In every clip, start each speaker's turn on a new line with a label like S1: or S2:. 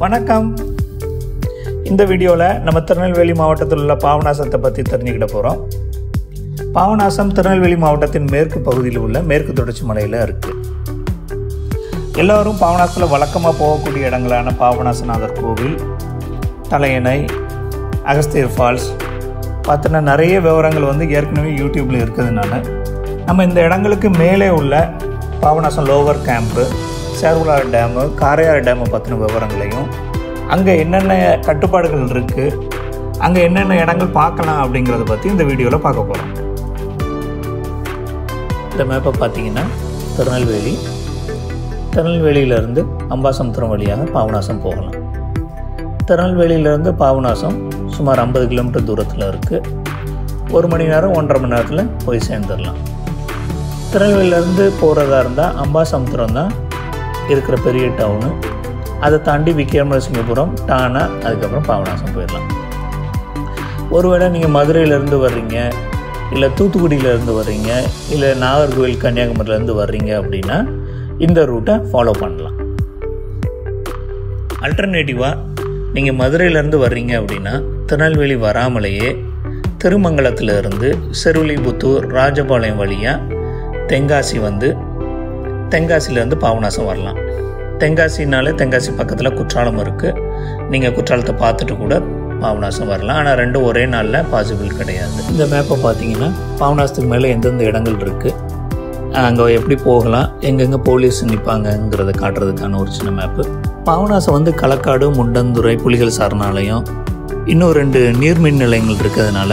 S1: வணக்கம். இந்த வீடியோவில் நம்ம திருநெல்வேலி மாவட்டத்தில் உள்ள பாபநாசத்தை பற்றி தெரிஞ்சுக்கிட போகிறோம். பாபநாசம் திருநெல்வேலி மாவட்டத்தின் மேற்கு பகுதியில் உள்ள மேற்கு தொடர்ச்சி மலையில் இருக்குது. எல்லோரும் பாபநாசத்தில் வழக்கமாக போகக்கூடிய இடங்களான பாபநாசநாதர் கோவில், தலையணை, அகஸ்தியர் ஃபால்ஸ் பார்த்தினா நிறைய விவரங்கள் ஏற்கனவே யூடியூப்பில் இருக்கிறதுனால நம்ம இந்த இடங்களுக்கு மேலே உள்ள Papanasam lower camp, Servalar dam, Karaiyar dam பற்றின விவரங்களையும், அங்கே என்னென்ன கட்டுப்பாடுகள் இருக்குது, அங்கே என்னென்ன இடங்கள் பார்க்கலாம் அப்படிங்கிறத பற்றி இந்த வீடியோவில் பார்க்க போகிறோம். இந்த மேப்பை பார்த்தீங்கன்னா திருநெல்வேலியிலேருந்து அம்பாசமுத்திரம் வழியாக பாபநாசம் போகலாம். திருநெல்வேலியிலேருந்து பாபநாசம் சுமார் 50 கிலோமீட்டர் தூரத்தில் இருக்குது. 1 மணி நேரம் 1.5 மணி நேரத்தில் போய் சேர்ந்துடலாம். திருநெல்வேலியிலேருந்து போகிறதா இருந்தால் அம்பாசமுத்திரம் தான் இருக்கிற பெரிய டவுனு. அதை தாண்டி விக்ரமசிங்கபுரம், டானா, அதுக்கப்புறம் பாபநாசம் போயிடலாம். ஒருவேளை நீங்கள் மதுரையிலேருந்து வர்றீங்க, இல்லை தூத்துக்குடியிலேருந்து வர்றீங்க, இல்லை நாகர்கோவில் கன்னியாகுமரியிலேருந்து வர்றீங்க அப்படின்னா இந்த ரூட்டை ஃபாலோ பண்ணலாம். அல்டர்னேட்டிவாக நீங்கள் மதுரையிலேருந்து வர்றீங்க அப்படின்னா திருநெல்வேலி வராமலேயே திருமங்கலத்திலேருந்து செருவிலிபுத்தூர், ராஜபாளையம் வழியாக தென்காசி தென்காசியிலேருந்து பாபநாசம் வரலாம். தென்காசினாலே தென்காசி பக்கத்தில் குற்றாலம் இருக்குது. நீங்கள் குற்றாலத்தை பார்த்துட்டு கூட பாபநாசம் வரலாம். ஆனால் ரெண்டும் ஒரே நாளில் பாசிபிள் கிடையாது. இந்த மேப்பை பார்த்தீங்கன்னா பாபநாசத்துக்கு மேலே எந்தெந்த இடங்கள் இருக்குது, அங்கே எப்படி போகலாம், எங்கெங்கே போலீஸ் நிற்பாங்கங்கிறத காட்டுறதுக்கான ஒரு சின்ன மேப்பு. பாபநாசம் களக்காடு, முண்டந்துறை, புலிகள் சரணாலயம், இன்னும் 2 நீர்மின் நிலையங்கள் இருக்கிறதுனால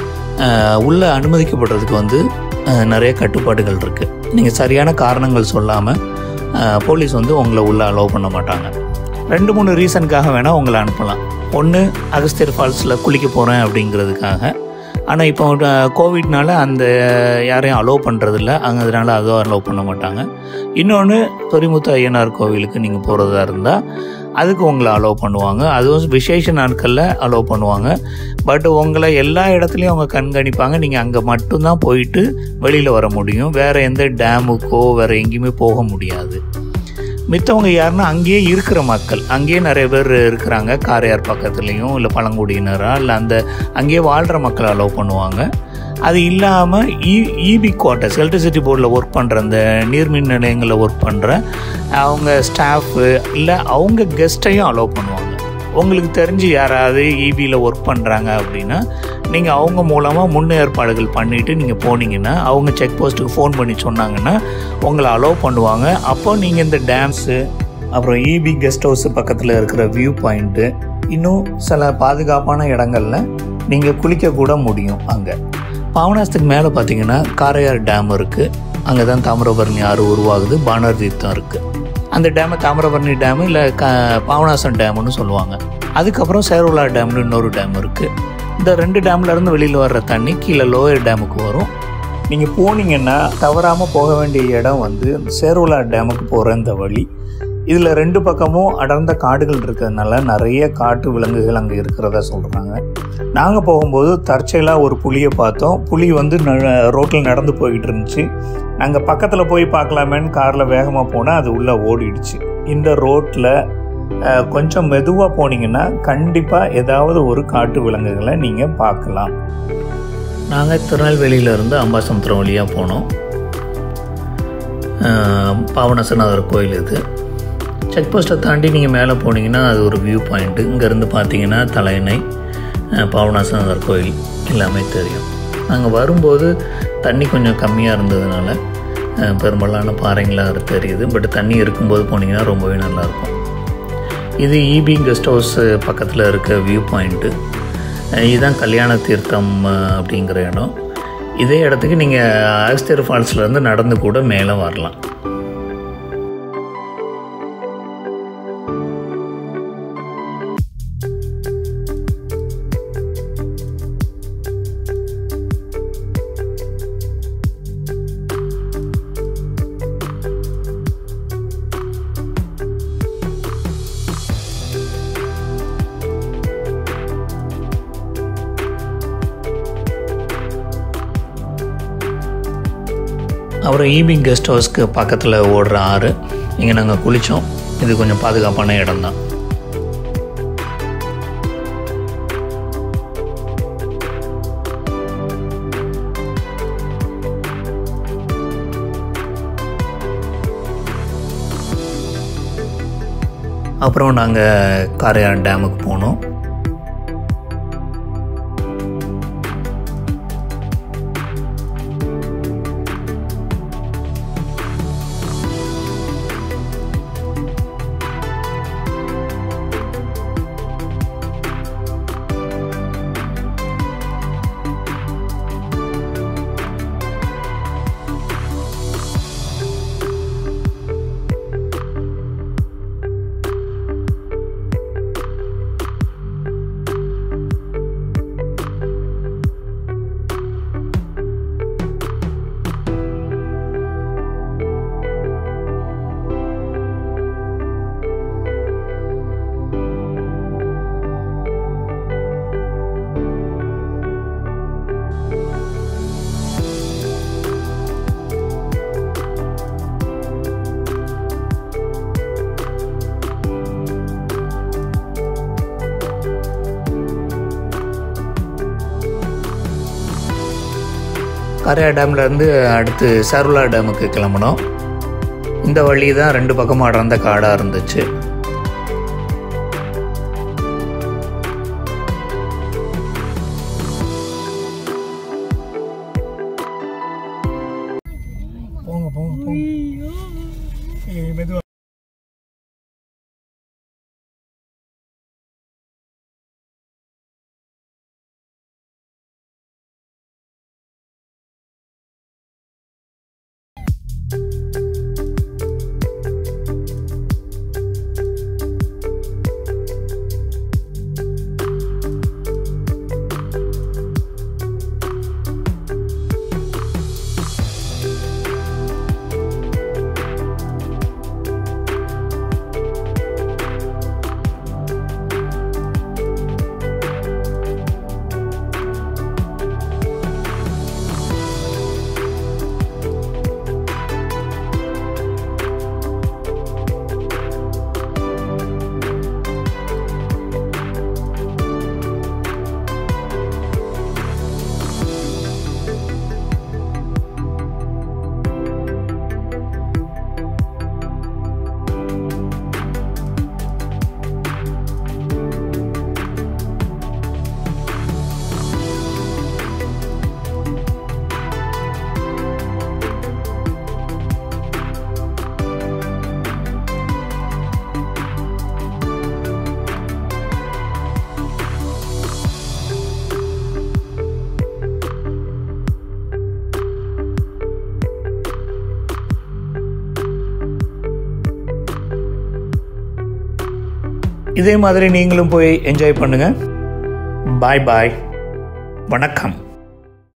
S1: உள்ளே அனுமதிக்கப்படுறதுக்கு நிறைய கட்டுப்பாடுகள் இருக்குது. நீங்கள் சரியான காரணங்கள் சொல்லாமல் போலீஸ் உங்களை உள்ளே அலோவ் பண்ண மாட்டாங்க. 2-3 ரீசனுக்காக வேணால் உங்களை அனுப்பலாம். ஒன்று, அகஸ்தியர் ஃபால்ஸில் குளிக்க போகிறேன் அப்படிங்கிறதுக்காக. ஆனால் இப்போ கோவிட்னால அந்த யாரையும் அலோவ் பண்ணுறதில்ல, அதனால் அதுவும் அலோவ் பண்ண மாட்டாங்க. இன்னொன்று, தொரிமுத்து ஐயனார் கோவிலுக்கு நீங்கள் போகிறதா இருந்தால் அதுக்கு உங்களை அலோவ் பண்ணுவாங்க. அதுவும் விசேஷ நாட்களில் அலோவ் பண்ணுவாங்க. பட் உங்களை எல்லா இடத்துலையும் அவங்க கண்காணிப்பாங்க. நீங்கள் அங்கே மட்டும்தான் போயிட்டு வெளியில் வர முடியும். வேறு எந்த டேமுக்கோ வேறு எங்கேயுமே போக முடியாது. மித்தவங்க யாருன்னா அங்கேயே இருக்கிற மக்கள், அங்கேயே நிறைய பேர் இருக்கிறாங்க. காரையார் பக்கத்துலேயும் இல்லை பழங்குடியினராக இல்லை அங்கேயே வாழ்கிற மக்களை அலோவ் பண்ணுவாங்க. அது இல்லாமல் EB quarters, electricity board work பண்ணுற அந்த நீர்மின் நிலையங்களில் ஒர்க் பண்ணுற அவங்க ஸ்டாஃபு இல்லை அவங்க கெஸ்ட்டையும் அலோவ் பண்ணுவாங்க. உங்களுக்கு தெரிஞ்சு யாராவது இபியில் ஒர்க் பண்ணுறாங்க அப்படின்னா நீங்கள் அவங்க மூலமாக முன்னேற்பாடுகள் பண்ணிவிட்டு நீங்கள் போனீங்கன்னா, அவங்க செக் போஸ்ட்டுக்கு ஃபோன் பண்ணி சொன்னாங்கன்னா உங்களை அலோவ் பண்ணுவாங்க. அப்போ நீங்கள் இந்த டேம்ஸு, அப்புறம் இபி கெஸ்ட் ஹவுஸு பக்கத்தில் இருக்கிற வியூ பாயிண்ட்டு, இன்னும் சில பாதுகாப்பான இடங்களில் நீங்கள் குளிக்கக்கூட முடியும். அங்கே பாபநாசத்துக்கு மேலே பார்த்தீங்கன்னா காரையார் டேம் இருக்குது. அங்கே தான் தாமிரபரணி ஆறு உருவாகுது. பானர் தீர்த்தம் இருக்குது. அந்த டேமை தாமிரபரணி டேமு இல்லை பாபநாசம் டேமுன்னு சொல்லுவாங்க. அதுக்கப்புறம் சேர்வலார் டேம்னு இன்னொரு டேம் இருக்குது. இந்த 2 டேம்லேருந்து வெளியில் வர்ற தண்ணி கீழே லோயர் டேமுக்கு வரும். நீங்கள் போனீங்கன்னா தவறாமல் போக வேண்டிய இடம் சேர்வலார் டேமுக்கு போகிற இந்த வழி. இதில் 2 பக்கமும் அடர்ந்த காடுகள் இருக்கிறதுனால நிறைய காட்டு விலங்குகள் அங்கே இருக்கிறதா சொல்கிறாங்க. நாங்கள் போகும்போது தற்செயலாக ஒரு புலியை பார்த்தோம். புலி ரோட்டில் நடந்து போய்கிட்டு இருந்துச்சு. நாங்கள் பக்கத்தில் போய் பார்க்கலாமேன்னு காரில் வேகமாக போனால் அது உள்ளே ஓடிடுச்சு. இந்த ரோட்டில் கொஞ்சம் மெதுவாக போனீங்கன்னா கண்டிப்பாக ஏதாவது ஒரு காட்டு விலங்குகளை நீங்கள் பார்க்கலாம். நாங்கள் திருநெல்வேலியிலேருந்து அம்பாசமுத்திரம் வழியாக போனோம். பாபநாசநாதர் கோயில் இது. செக் போஸ்ட்டை தாண்டி நீங்கள் மேலே போனீங்கன்னா அது ஒரு வியூ பாயிண்ட்டு. இங்கேருந்து பார்த்தீங்கன்னா தலையணை, பாபநாசநாதர் கோயில் எல்லாமே தெரியும். நாங்கள் வரும்போது தண்ணி கொஞ்சம் கம்மியாக இருந்ததுனால பெரும்பாலான பாறைங்களாக தெரியுது. பட் தண்ணி இருக்கும்போது போனீங்கன்னா ரொம்பவே நல்லாயிருக்கும். இது இபி கெஸ்ட் ஹவுஸ் பக்கத்தில் இருக்க வியூ பாயிண்ட்டு. இதுதான் கல்யாண தீர்த்தம் அப்படிங்கிற இடம். இதே இடத்துக்கு நீங்கள் அகஸ்தியர் ஃபால்ஸ்லேருந்து நடந்து கூட மேலே வரலாம். அப்புறம் இபி கெஸ்ட் ஹவுஸ்க்கு பக்கத்தில் ஓடுற ஆறு, இங்கே நாங்கள் குளித்தோம். இது கொஞ்சம் பாதுகாப்பான இடம் தான். அப்புறம் நாங்கள் காரையார் டேமுக்கு போனோம். காரையார் டேம்லேருந்து அடுத்து சர்வலார் டேமுக்கு கிளம்பினோம். இந்த வழி தான் 2 பக்கமும் அடர்ந்த காடாக இருந்துச்சு.
S2: போங்க போங்க போங்க. மெதுவா.
S1: இதே மாதிரி நீங்களும் போய் என்ஜாய் பண்ணுங்கள். பாய் பாய், வணக்கம்.